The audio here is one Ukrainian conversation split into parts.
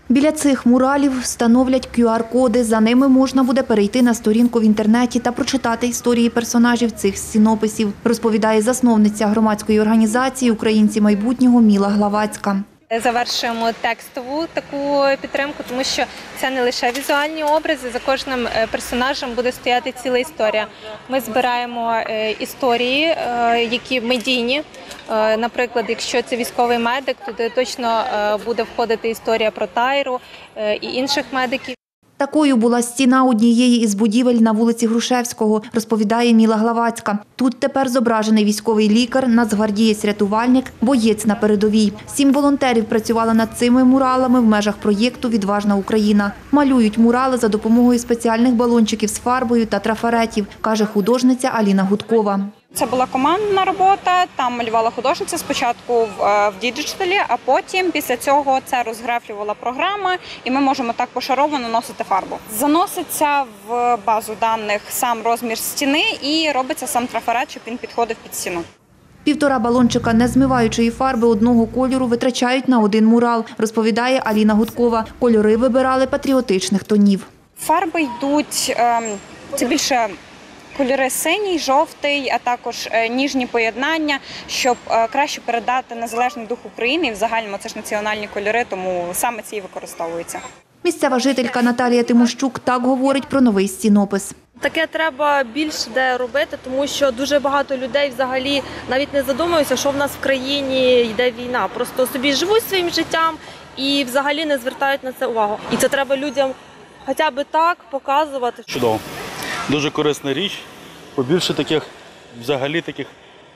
Біля цих муралів встановлять QR-коди. За ними можна буде перейти на сторінку в інтернеті та прочитати історії персонажів цих стінописів, розповідає засновниця громадської організації «Українці майбутнього» Міла Главацька. Завершуємо текстову таку підтримку, тому що це не лише візуальні образи, за кожним персонажем буде стояти ціла історія. Ми збираємо історії, які медійні. Наприклад, якщо це військовий медик, то точно буде входити історія про Тайру і інших медиків. Такою була стіна однієї із будівель на вулиці Грушевського, розповідає Міла Главацька. Тут тепер зображений військовий лікар, нацгвардієць-рятувальник, боєць на передовій. 7 волонтерів працювали над цими муралами в межах проєкту «Відважна Україна». Малюють мурали за допомогою спеціальних балончиків з фарбою та трафаретів, каже художниця Аліна Гудкова. Це була командна робота, там малювала художниця спочатку в діджиталі, а потім після цього це розграфлювала програма і ми можемо так пошарово наносити фарбу. Заноситься в базу даних сам розмір стіни і робиться сам трафарет, щоб він підходив під стіну. 1,5 балончика незмиваючої фарби одного кольору витрачають на один мурал, розповідає Аліна Гудкова. Кольори вибирали патріотичних тонів. Фарби йдуть, це більше кольори синій, жовтий, а також ніжні поєднання, щоб краще передати незалежний дух України. І в загальному це ж національні кольори, тому саме ці і використовуються. Місцева жителька Наталія Тимощук так говорить про новий стінопис. Таке треба більше де робити, тому що дуже багато людей взагалі навіть не задумуються, що в нас в країні йде війна. Просто собі живуть своїм життям і взагалі не звертають на це увагу. І це треба людям хоча б так показувати. Чудово. Дуже корисна річ. Побільше таких, взагалі таких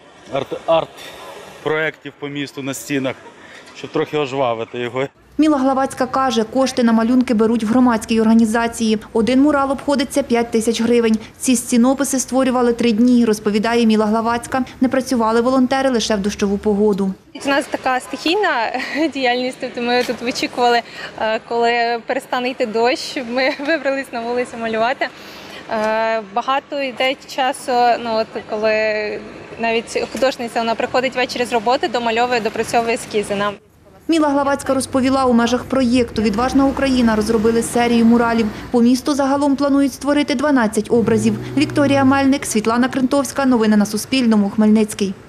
арт-проєктів по місту на стінах, щоб трохи ожвавити його. Міла Главацька каже, кошти на малюнки беруть в громадській організації. Один мурал обходиться 5 тисяч гривень. Ці стінописи створювали 3 дні, розповідає Міла Главацька. Не працювали волонтери лише в дощову погоду. У нас така стихійна діяльність, тобто ми тут вичікували, коли перестане йти дощ, ми вибрались на вулицю малювати. Багато йде часу, коли навіть художниця вона приходить ввечері з роботи, домальовує, допрацьовує ескізи нам. Міла Главацька розповіла, у межах проєкту «Відважна Україна» розробили серію муралів. По місту загалом планують створити 12 образів. Вікторія Мельник, Світлана Крентовська. Новини на Суспільному. Хмельницький.